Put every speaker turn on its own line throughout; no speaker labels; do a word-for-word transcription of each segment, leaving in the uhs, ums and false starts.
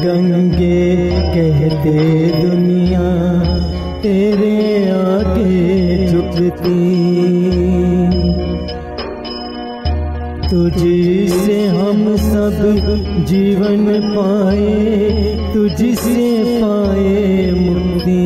गंगे कहते दुनिया तेरे आगे झुकती, तुझसे हम सब जीवन पाए, तुझसे पाए मुक्ति।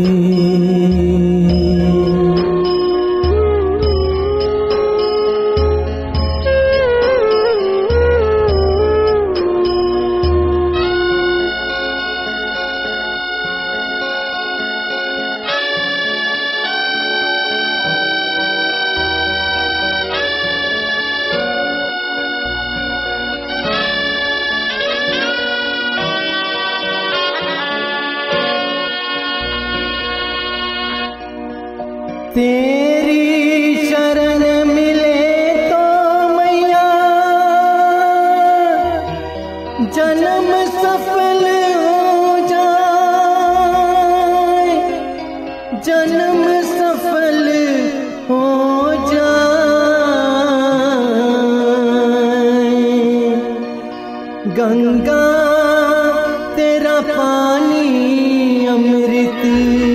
तेरी शरण मिले तो मैया जन्म सफल हो जाए, जन्म सफल हो जाए। गंगा तेरा पानी अमृत,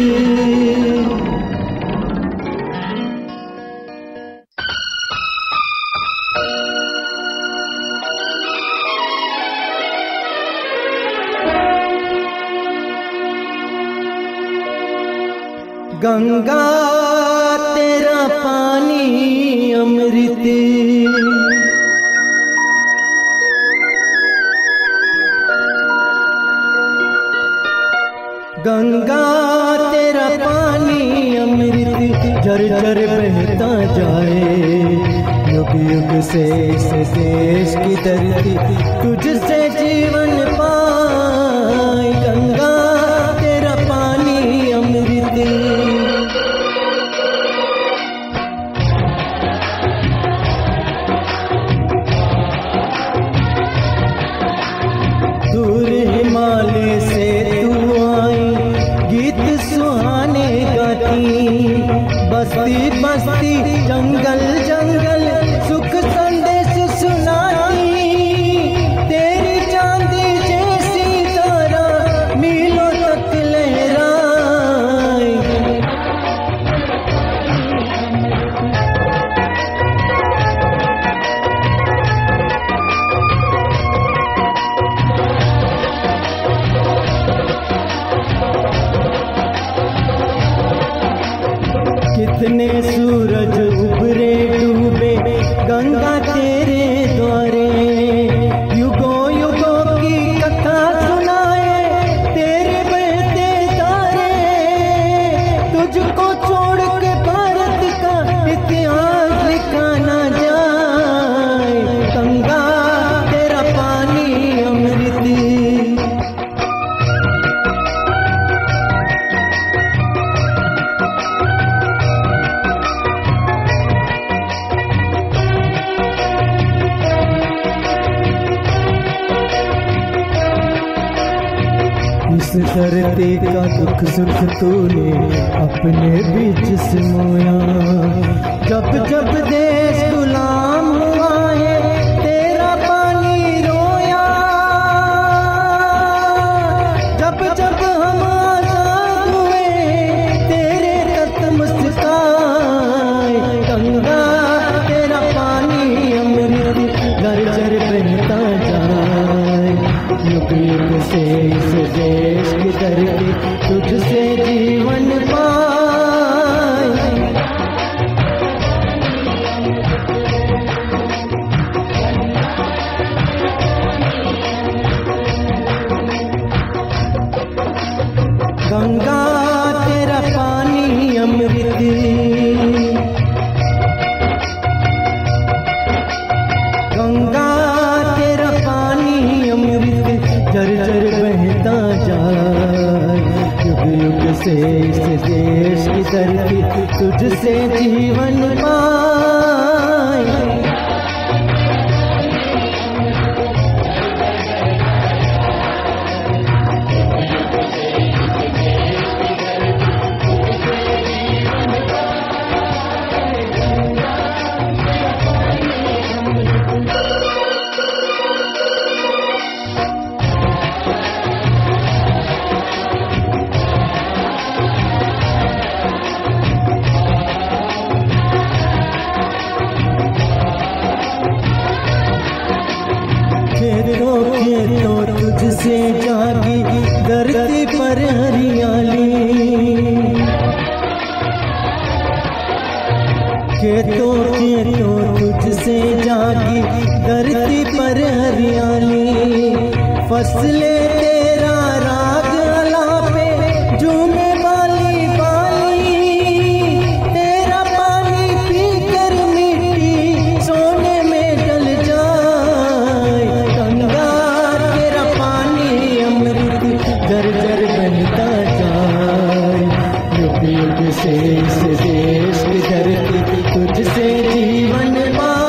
गंगा तेरा पानी अमृत। गंगा तेरा पानी अमृत झरझर बहता जाए, युग युग से इस देश की धरती तुझसे जीवन पाए। गंगा तेरा पानी अमृत, दूर हिमालय से तू आई गीत सुहाने गाती, बस्ती बस्ती जंगल जंगल सुख संदेश सुनाती। तेरी चांदी जैसी तारा मीलों तक लहराए, कितने सूरज उभरे डूबे गंगा तेरे द्वारे, युगों युगों की कथा सुनाए तेरे बहते तारे। तुझको छोड़ के भारत का इतिहास लिखा ना जाए। गंगा तेरा पानी अमृत, इस धरती का दुख सुख तूने अपने बीच सिमोया। जब जब देश गुलाम हुआ है तेरा पानी रोया, जब जब हम आजाद हुए तेरे तख्त मुस्काए। गंगा तेरा पानी अमृत झरझर बहता जाए, युग युग से इस देश की धरती तुझसे जीवन पाए। गंगा तेरा पानी अमृत, गंगा तेरा पानी अमृत झरझर बहता जाए, युग युग से इस देश की धरती तुझसे जीवन पाए। पर हरियाली, खेतों खेतों तुझसे जागी धरती पर हरियाली। फसलें तेरा राग अलापे झूमे बाली बाली, तेरा पानी पीकर मिट्टी सोने में ढल जाए। गंगा तेरा पानी अमृत जर जर बहता जाए। युग युग से इस देश की धरती तुझसे जीवन पाए।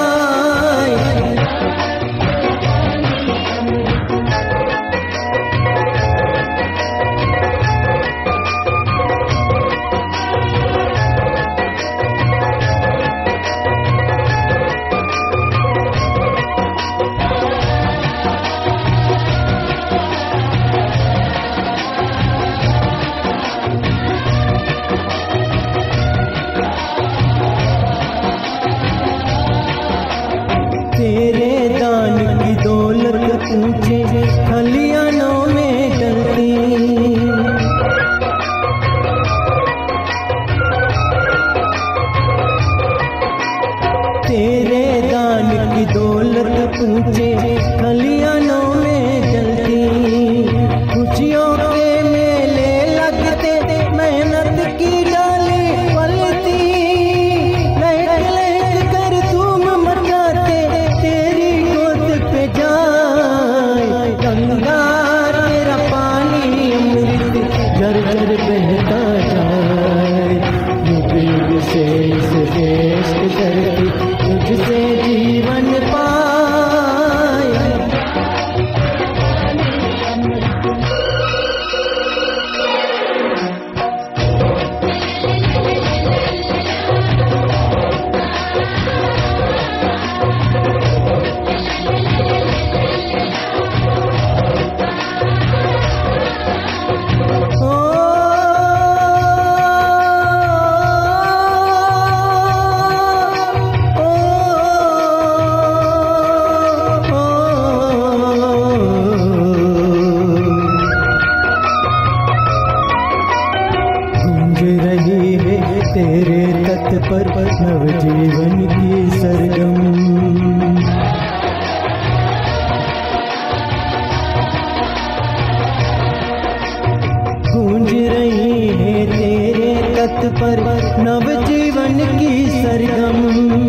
तेरे दान की दौलत ऊंचे खलियानों में डलती, तेरे दान की दौलत ऊंचे खलियानों में डलती। खुशियों के मेले लगते मेहनत की डाली पलती, लहक लहक कर धूम मचाते तेरी गोद पे जाए। गंगा तेरा पानी अमृत झर झर बहता जाए। युग युग से इस देश की धरती तुझसे जीवन पाए। तेरे तट पर नवजीवन की सरगम, गूंज रही है तेरे तट पर नवजीवन की सरगम।